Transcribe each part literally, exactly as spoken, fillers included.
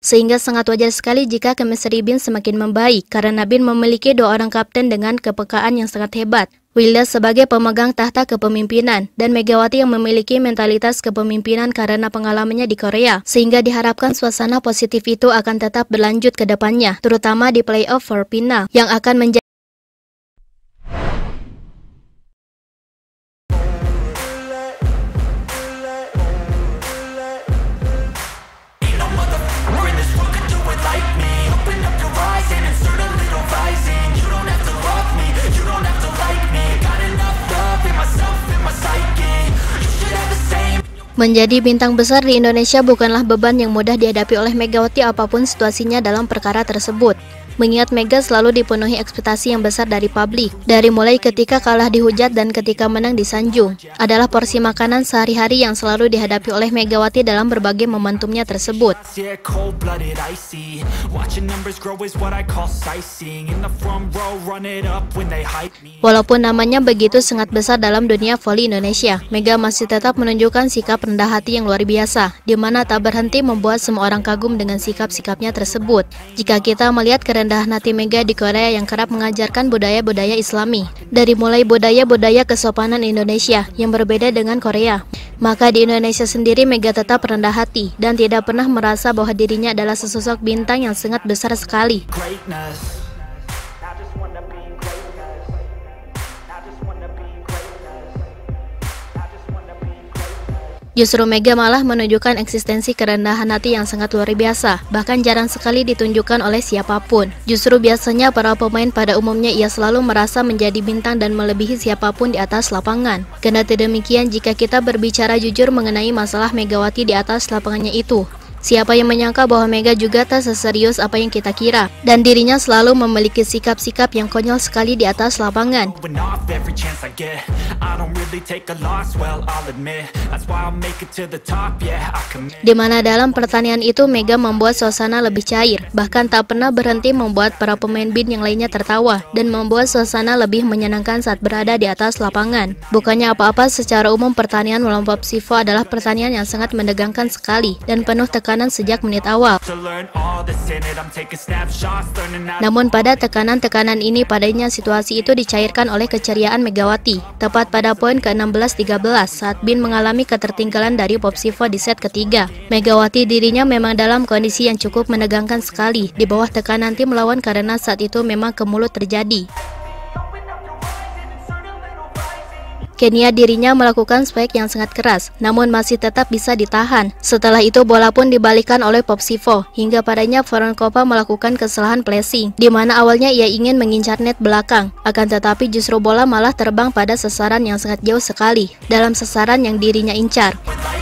Sehingga sangat wajar sekali jika chemistry Bin semakin membaik karena Bin memiliki dua orang kapten dengan kepekaan yang sangat hebat. Wilda sebagai pemegang tahta kepemimpinan dan Megawati yang memiliki mentalitas kepemimpinan karena pengalamannya di Korea. Sehingga diharapkan suasana positif itu akan tetap berlanjut ke depannya, terutama di playoff for final yang akan menjadi Menjadi bintang besar di Indonesia bukanlah beban yang mudah dihadapi oleh Megawati apapun situasinya dalam perkara tersebut. Mengingat Mega selalu dipenuhi ekspektasi yang besar dari publik, dari mulai ketika kalah dihujat dan ketika menang disanjung, adalah porsi makanan sehari-hari yang selalu dihadapi oleh Megawati dalam berbagai momentumnya tersebut. Walaupun namanya begitu sangat besar dalam dunia voli Indonesia, Mega masih tetap menunjukkan sikap rendah hati yang luar biasa, di mana tak berhenti membuat semua orang kagum dengan sikap-sikapnya tersebut. Jika kita melihat keren Kerendahan hati Mega di Korea yang kerap mengajarkan budaya-budaya Islami, dari mulai budaya-budaya kesopanan Indonesia yang berbeda dengan Korea, maka di Indonesia sendiri Mega tetap rendah hati dan tidak pernah merasa bahwa dirinya adalah sesosok bintang yang sangat besar sekali. Justru Mega malah menunjukkan eksistensi kerendahan hati yang sangat luar biasa, bahkan jarang sekali ditunjukkan oleh siapapun. Justru biasanya para pemain pada umumnya ia selalu merasa menjadi bintang dan melebihi siapapun di atas lapangan. Kendati demikian, jika kita berbicara jujur mengenai masalah Megawati di atas lapangannya itu, siapa yang menyangka bahwa Mega juga tak seserius apa yang kita kira, dan dirinya selalu memiliki sikap-sikap yang konyol sekali di atas lapangan. Dimana dalam pertandingan itu Mega membuat suasana lebih cair, bahkan tak pernah berhenti membuat para pemain Bin yang lainnya tertawa, dan membuat suasana lebih menyenangkan saat berada di atas lapangan. Bukannya apa-apa, secara umum pertandingan melawan Popsivo adalah pertandingan yang sangat menegangkan sekali, dan penuh tekanan sejak menit awal. Namun pada tekanan-tekanan ini padanya situasi itu dicairkan oleh keceriaan Megawati, tepat pada poin ke enam belas tiga belas saat Bin mengalami ketertinggalan dari Popsivo di set ketiga. Megawati dirinya memang dalam kondisi yang cukup menegangkan sekali di bawah tekanan tim lawan karena saat itu memang kemulut terjadi. Kenia dirinya melakukan spike yang sangat keras, namun masih tetap bisa ditahan. Setelah itu bola pun dibalikan oleh Popsivo, hingga padanya Voronkova melakukan kesalahan placing, di mana awalnya ia ingin mengincar net belakang, akan tetapi justru bola malah terbang pada sasaran yang sangat jauh sekali, dalam sasaran yang dirinya incar.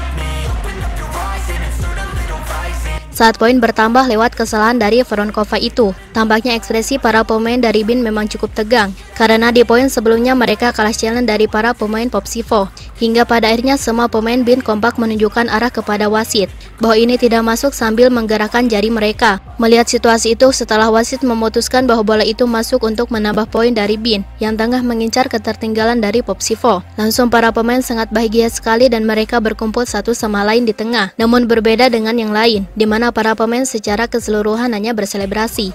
Saat poin bertambah lewat kesalahan dari Voronkova itu, tampaknya ekspresi para pemain dari Bin memang cukup tegang, karena di poin sebelumnya mereka kalah challenge dari para pemain Popsivo, hingga pada akhirnya semua pemain Bin kompak menunjukkan arah kepada wasit, bahwa ini tidak masuk sambil menggerakkan jari mereka. Melihat situasi itu, setelah wasit memutuskan bahwa bola itu masuk untuk menambah poin dari Bin, yang tengah mengincar ketertinggalan dari Popsivo, langsung para pemain sangat bahagia sekali dan mereka berkumpul satu sama lain di tengah, namun berbeda dengan yang lain, di mana para pemain secara keseluruhan hanya berselebrasi.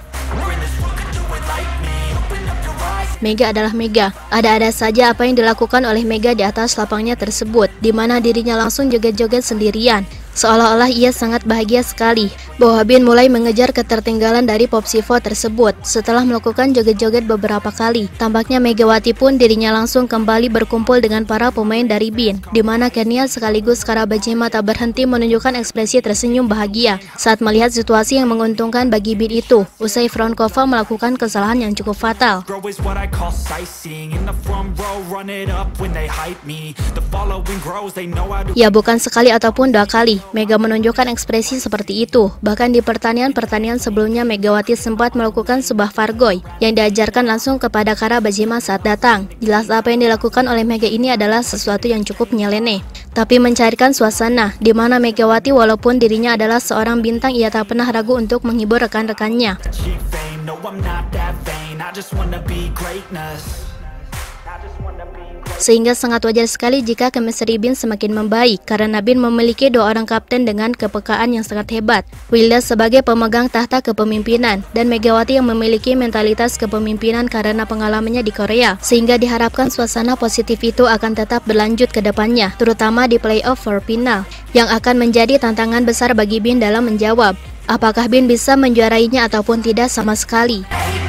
Mega adalah Mega. Ada-ada saja apa yang dilakukan oleh Mega di atas lapangnya tersebut, di mana dirinya langsung joget-joget sendirian. Seolah-olah ia sangat bahagia sekali bahwa Bin mulai mengejar ketertinggalan dari Popsivo tersebut. Setelah melakukan joget-joget beberapa kali, tampaknya Megawati pun dirinya langsung kembali berkumpul dengan para pemain dari Bin, di mana Kenia sekaligus Karabajema tak berhenti menunjukkan ekspresi tersenyum bahagia saat melihat situasi yang menguntungkan bagi Bin itu, usai Voronkova melakukan kesalahan yang cukup fatal. Ya, bukan sekali ataupun dua kali Mega menunjukkan ekspresi seperti itu. Bahkan di pertandingan-pertandingan sebelumnya Megawati sempat melakukan sebuah fargoy yang diajarkan langsung kepada Karabajema saat datang. Jelas apa yang dilakukan oleh Mega ini adalah sesuatu yang cukup nyeleneh, tapi mencairkan suasana, di mana Megawati walaupun dirinya adalah seorang bintang, ia tak pernah ragu untuk menghibur rekan-rekannya. I just wanna be greatness. I just wanna be great. Sehingga sangat wajar sekali jika chemistry Bin semakin membaik karena Bin memiliki dua orang kapten dengan kepekaan yang sangat hebat. Wilda sebagai pemegang tahta kepemimpinan dan Megawati yang memiliki mentalitas kepemimpinan karena pengalamannya di Korea. Sehingga diharapkan suasana positif itu akan tetap berlanjut ke depannya, terutama di playoff for final, yang akan menjadi tantangan besar bagi Bin dalam menjawab apakah Bin bisa menjuarainya ataupun tidak sama sekali.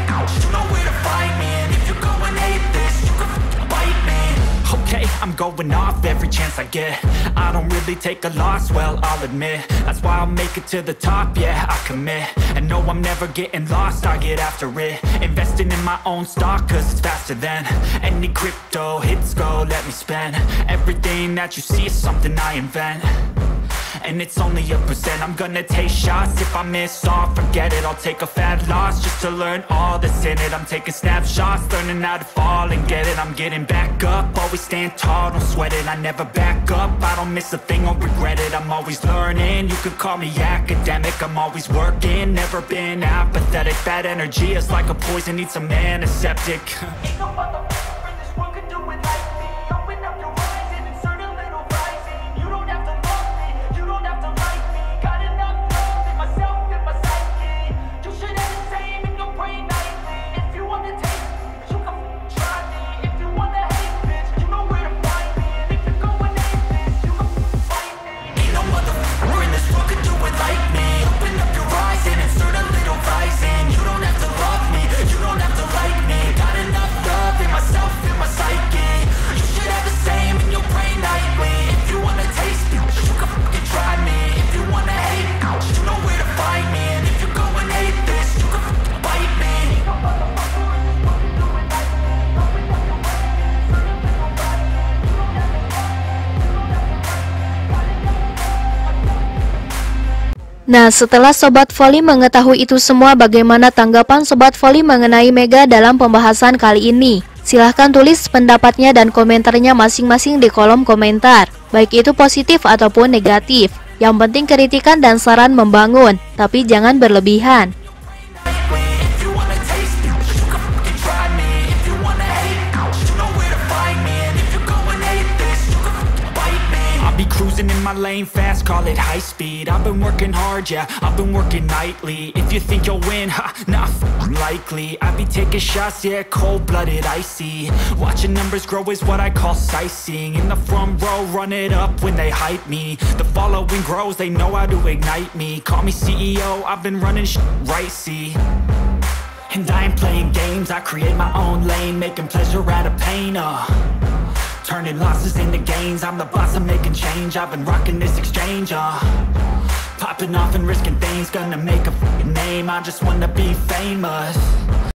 I'm going off every chance I get. I don't really take a loss, well, I'll admit. That's why I'll make it to the top, yeah, I commit. And no, I'm never getting lost, I get after it. Investing in my own stock, cause it's faster than any crypto hits go, let me spend. Everything that you see is something I invent. And it's only a percent. I'm gonna take shots. If I miss all, forget it. I'll take a fat loss just to learn all that's in it. I'm taking snapshots, learning how to fall and get it. I'm getting back up, always stand tall, don't sweat it. I never back up, I don't miss a thing or regret it. I'm always learning, you could call me academic. I'm always working, never been apathetic. Bad energy is like a poison, needs some antiseptic. Ain't no motherfucker in this world could do it like me. Open up your eyes and insert a little rising. You don't have to love me, you don't have to like me. Got enough love in myself, in my psyche. You should have the same in your brain nightly. If you want to taste me, you can try me. If you want to hate, bitch, you know where to find me. And if you're going aimless, you can fight me. Ain't no motherfucker in this world could do it like me. Open up your eyes and insert a little rising. You don't have to love me, you don't have to like me. Got enough love in myself, in my psyche. You should have the same in your brain nightly. If you want to taste me, you can fucking try me. If you want to hate, you know where to find me. And if you're going hate this, you can fucking bite me. Ain't no motherfucker in this world could do it like me. Open up your eyes and insert a little rising. You don't have to love me, you don't have to like me. Got enough love. Nah, setelah Sobat Voli mengetahui itu semua, bagaimana tanggapan Sobat Voli mengenai Mega dalam pembahasan kali ini? Silahkan tulis pendapatnya dan komentarnya masing-masing di kolom komentar, baik itu positif ataupun negatif. Yang penting kritikan dan saran membangun, tapi jangan berlebihan. Cruising in my lane fast, call it high speed. I've been working hard, yeah, I've been working nightly. If you think you'll win, ha, nah, f***ing likely. I be taking shots, yeah, cold-blooded, icy. Watching numbers grow is what I call sightseeing. In the front row, run it up when they hype me. The following grows, they know how to ignite me. Call me C E O, I've been running shit right, see. And I ain't playing games, I create my own lane, making pleasure out of pain, uh turning losses into gains, I'm the boss, I'm making change. I've been rocking this exchange, uh popping off and risking things, gonna make a f***ing name. I just wanna be famous.